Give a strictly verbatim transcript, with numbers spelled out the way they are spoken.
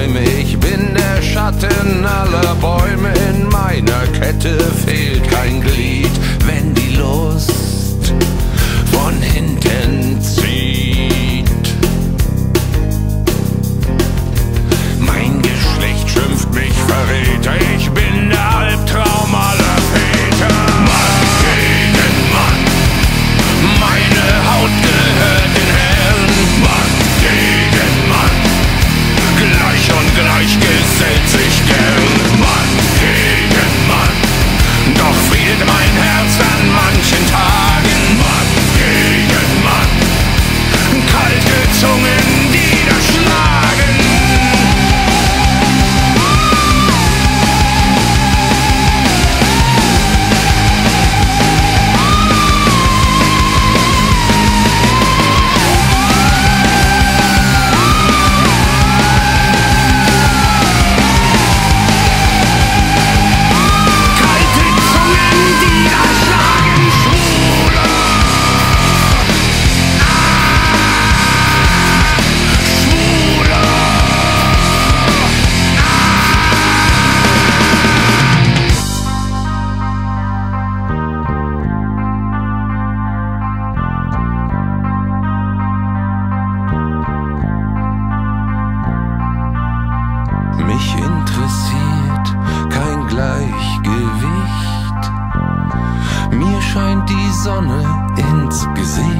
Träume. Ich bin der Schatten aller Bäume. In meiner Kette fehlt kein Glied, wenn die Lust von hinten zieht. Mein Geschlecht schimpft mich Verräter. Ich bin der Albtraum aller Väter. Mann gegen Mann, meine Haut gehört den Herren. Mann gegen Mann, gleich und gleich gesellt sich gern. Mann gegen Mann, doch fehlt mein Herz an manchen Tagen. Mann gegen Mann, kalte Zungen, die da schlagen. Mich interessiert kein Gleichgewicht. Mir scheint die Sonne ins Gesicht.